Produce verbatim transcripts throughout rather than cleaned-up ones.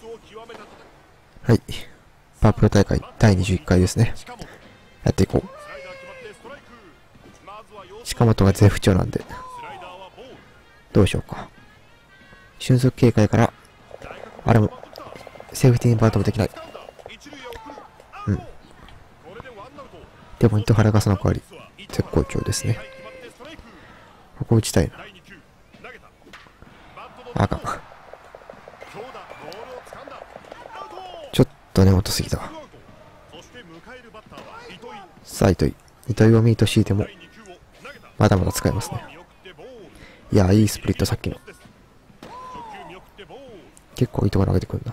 はい。パワープロ大会だいにじゅういっかいですね。やっていこう。近本が絶不調なんで。どうしようか。俊足警戒から、あれも、セーフティーバントもできない。うん。でも、糸原がその代わり、絶好調ですね。ここ打ちたいな。あかん。ちょっと根元すぎたわ。さあ、糸井。糸井をミート敷いても、まだまだ使えますね。いや、いいスプリット、さっきの。結構糸が投げてくるな。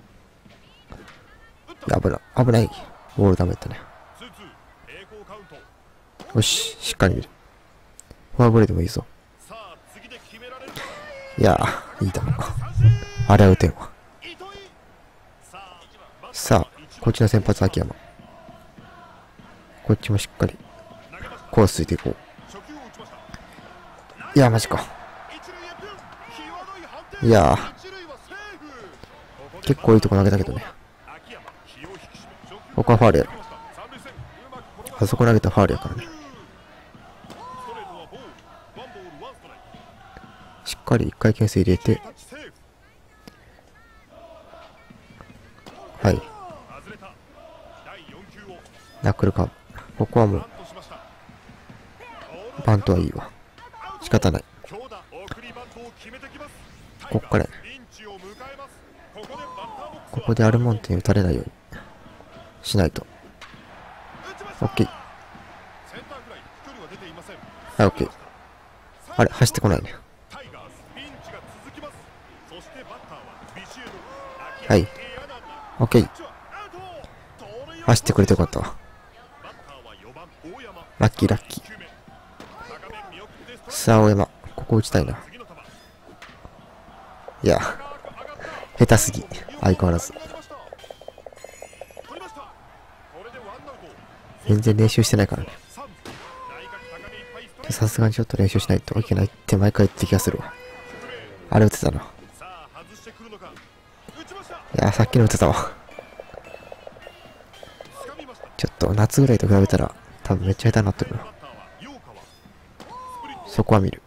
いや、危ない。危ない。ボールダメだったね。よし、しっかり見る。フォアボールでもいいぞ。いやー、いい球。あれは打てんわ。さあ、こっちの先発秋山。こっちもしっかりコースついていこう。いやー、マジか。いやー、結構いいとこ投げたけどね。ここはファウルやろ。あそこ投げたファウルやからね。しっかり一回牽制入れて、はい。ナックルカーブ。ここはもう、バントはいいわ。仕方ない。こっからやね。ここでアルモンテに打たれないようにしないと。オッケー。はい、オッケー。あれ、走ってこないね。はい。オッケー。走ってくれてよかったわ。ラッキーラッキー。さあ、大山。ここ打ちたいな。いや、下手すぎ。相変わらず。全然練習してないからね。さすがにちょっと練習しないといけないって毎回言って気がするわ。あれ打てたな。いや、さっきの打てたわ。ちょっと夏ぐらいと比べたら多分めっちゃ下手になってるな。そこは見る。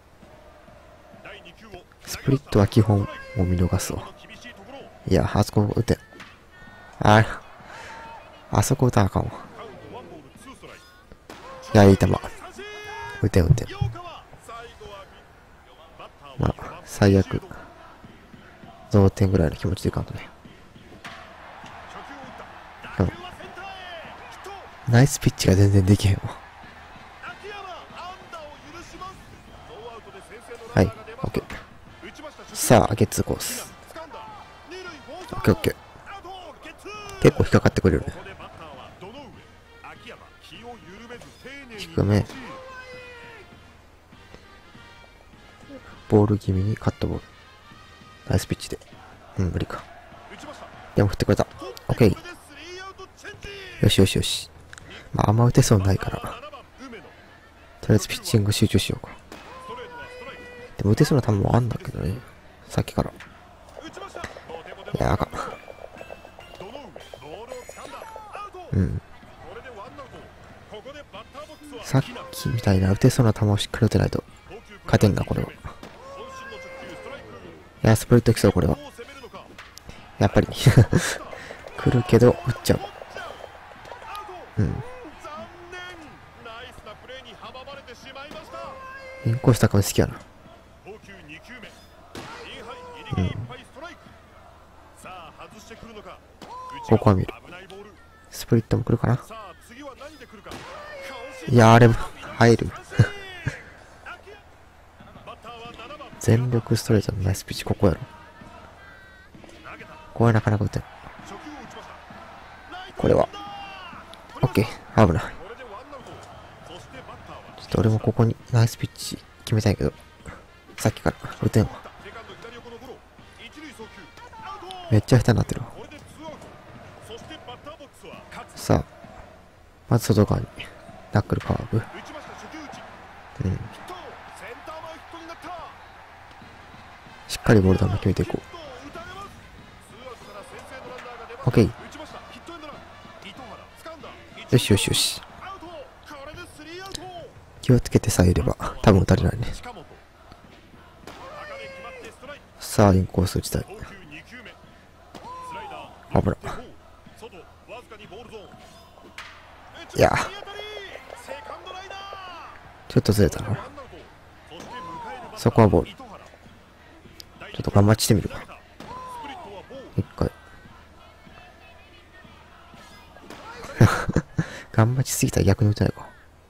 スプリットは基本もう見逃すわ。いや、あそこ打て。あれ。あそこ打たなあかんわ。いや、いい球。打てん打てん。まあ、最悪。同点ぐらいの気持ちでいかんとね。うん。ナイスピッチが全然できへんわ。はい、オッケー。さあ、ゲッツーコース。オッケーオッケー。結構引っかかってくれるね。低め。ボール気味にカットボール。ナイスピッチで。うん、無理か。でも振ってくれた。オッケー。よしよしよし。まあ、あんま打てそうないから。とりあえずピッチング集中しようか。でも打てそうな球もあんだけどね。さっきから。いや、あかん。うん。さっきみたいな打てそうな球をしっかり打てないと勝てんな、これは。いや、スプリットきそう、これは。やっぱり。来るけど、打っちゃう。うん。インコース高め好きやな。うん。ここは見る。スプリットも来るかな。いや、あれも入る。全力ストレートのナイスピッチ、ここやろ。ここはなかなか打てん。これは。オッケー、危ない。ちょっと俺もここにナイスピッチ決めたいけど、さっきから打てんわ。めっちゃ下手になってるわ。さあ、まず外側にナックルカーブ。うん。しっかりボール球決めていこう。 オッケー。よしよしよし。気をつけてさえいれば多分打たれないね。さあインコース打ちたい。危ない。いやちょっとずれたな。そこはボール。ちょっと頑張ってみるか。一回。頑張ちすぎたら逆に打てないか。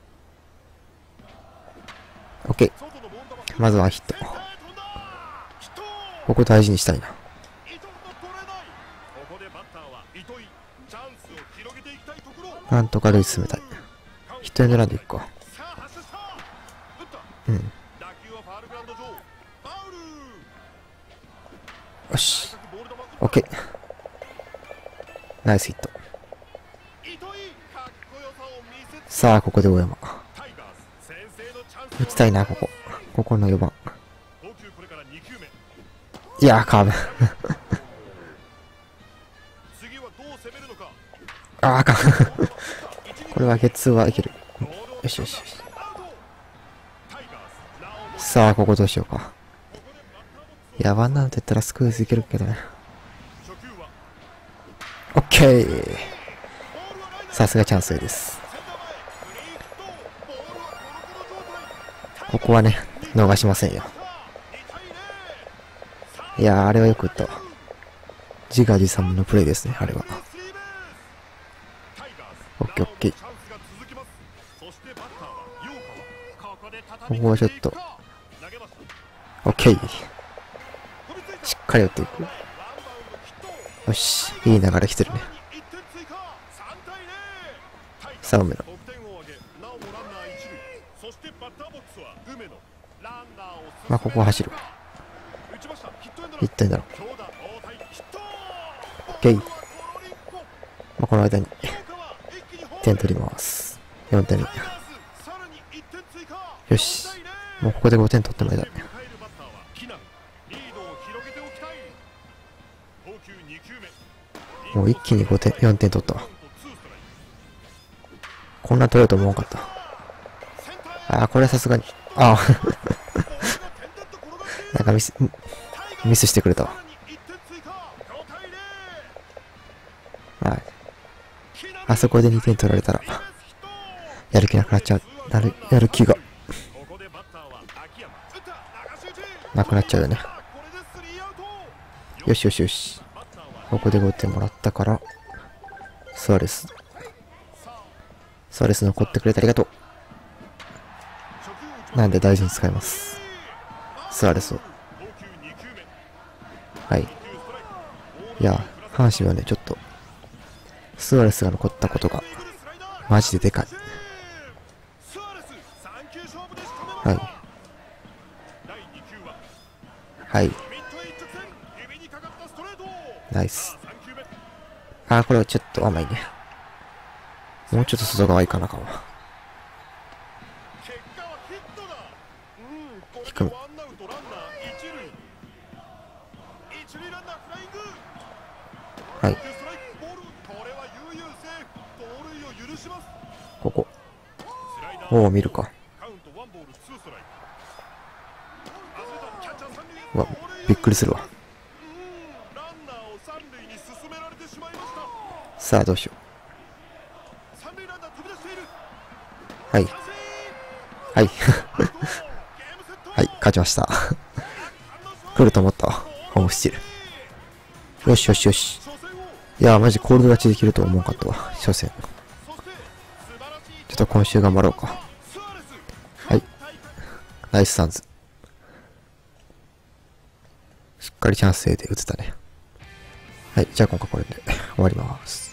オッケー。まずはヒット。ここ大事にしたいな。なんとか塁進めたい。ヒットエンドランでいくか。うん。よし。オッケー。ナイスヒット。さあ、ここで大山。打ちたいな、ここ。ここのよばん。いやー、カーブ。あー、あかん。これはゲッツーはいける。よしよしよし。さあ、ここどうしようか。いや、ワンアウトやったらスクイズいけるけどね。オッケー。さすがチャンスです。ここはね、逃しませんよ。いやー、あれはよく打ったわ。自画自賛のプレイですね、あれは。オッケーオッケー。ここはちょっと。オッケー。しっかり打っていく。よし、いい流れ来てるね。さあ、梅野。まあ、ここは走る。いったんだろう。オッケー。まあ、この間に点取ります。よんてんに。よし。もうここでごてん取ってもらいたい。もう一気にごてん、よんてん取ったわ。こんな取れると思わなかった。ああ、これはさすがに。ああ。なんかミス、ミスしてくれたわ。はい。あそこでにてん取られたら、やる気なくなっちゃう。なる、やる気が。なくなっちゃうよね。よしよしよし。ここでごてんもらったから、スアレス。スアレス残ってくれてありがとう。なんで大事に使います。スアレスを。はい。いや、阪神はね、ちょっと、スアレスが残ったことが、マジででかい。はい。はい。ナイス。あー、これはちょっと甘いね。もうちょっと外側いかなかも。低め。はい。ここ。おお、見るか。うわ、びっくりするわ。さあ、どうしよう。はい。はい。はい、勝ちました。来ると思ったわ。ホームスチール。よしよしよし。いやー、マジコールド勝ちできるとは思わなかったわ。初戦。ちょっと今週頑張ろうか。はい。ナイスサンズ。しっかりチャンスで打てたね。はい、じゃあ今回これで終わります。